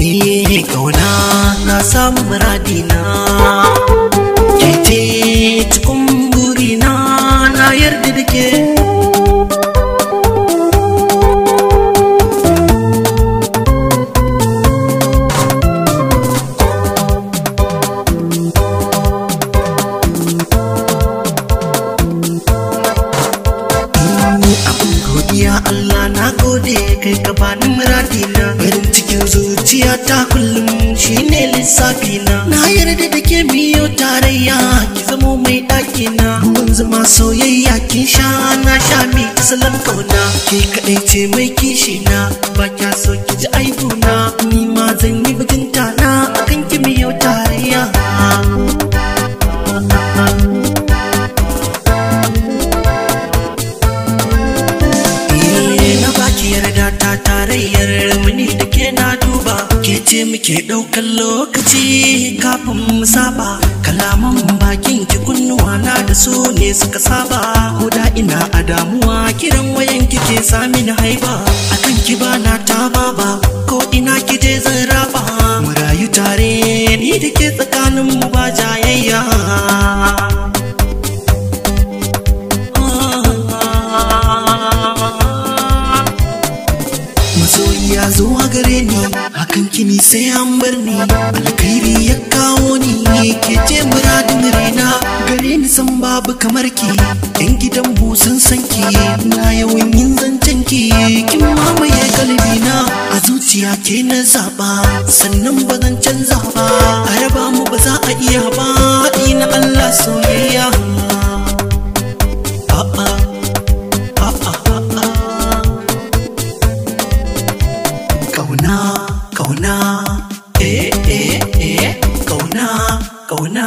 Kauna na samu muradina, ke ce cikin burina, na yarda da ke. Ya Allah na gode kai ka bani muradina, farin cikin zuciyata kullum shine lissafina. Na yarda da ke miyo tarayya, ki zamo mai ɗakina, mun zama soyayya kin sha na sha mi salon kauna. Ke kaɗai ce mai kishina, ba kya so ki ji aibuna, ni ma zan yi bajinta na akan ki miyo tarayya. Ta tarayyar muni da ke na duba, ke ce muke ɗaukan lokaci kafin mu saba. Kalaman bakin ki kunnuwa na da su ne suka saba, koda ina a damuwa kiran wayan ki ke sami na haiba. Akan ki ba na ta baba, ko ina ki je zan raba, mu rayu tare ni da ke tsakanin mu ba jayayya. Masoyiya zuwa gare ni, hakan kini sai an bar ni, alkhairi ya kawo ni, ke ce muradin raina. Gare ni san babu kamar ki, yan gidan mu sun san ki, na yawan yin zancen ki, kin mamaye kalbina. A zuciya ke na zaba, sannan ba zan canza ba, a raba mu ba za a iya ba, na Allah soyayya. Kauna, kauna, kauna,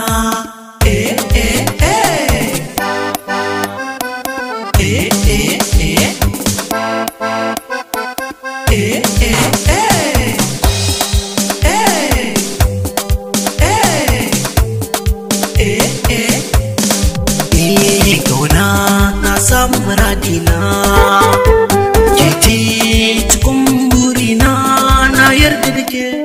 kauna na samu muradina, ke ce cikin burina, na yarda da ke.